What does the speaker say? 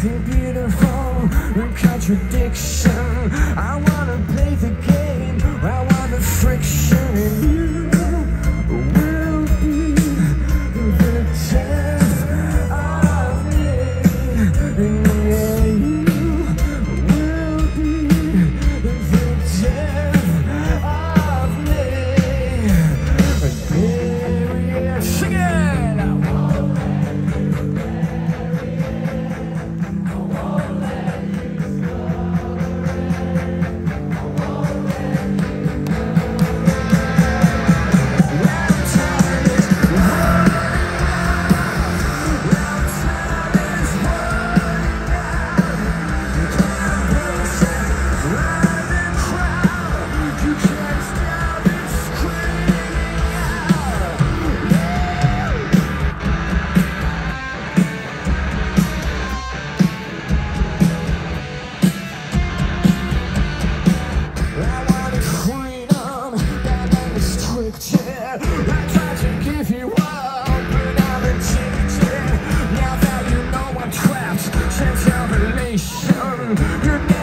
the beautiful contradiction. I wanna play the game, I want the friction, and you will be the death of me. Yeah, you will be the death of me. Yeah, sing it! I tried to give you up, but I'm addicted. Now that you know I'm trapped, since revelation,